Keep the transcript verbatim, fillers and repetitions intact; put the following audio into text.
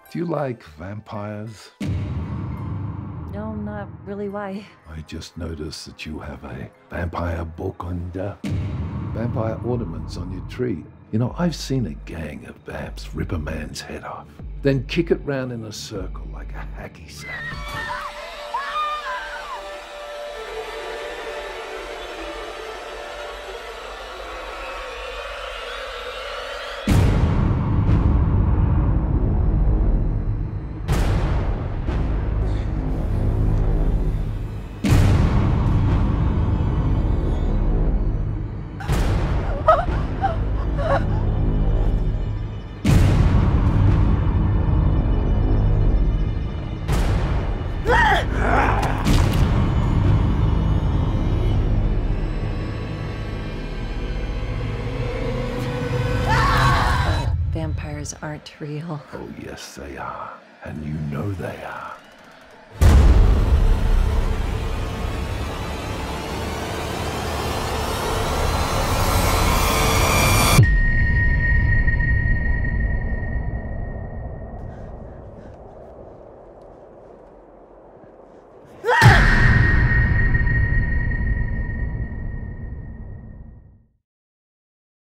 Do you like vampires? No, not really. Why? I just noticed that you have a vampire book and uh, vampire ornaments on your tree. You know, I've seen a gang of vamps rip a man's head off, then kick it round in a circle like a hacky sack. Vampires aren't real. Oh, yes, they are. And you know they are.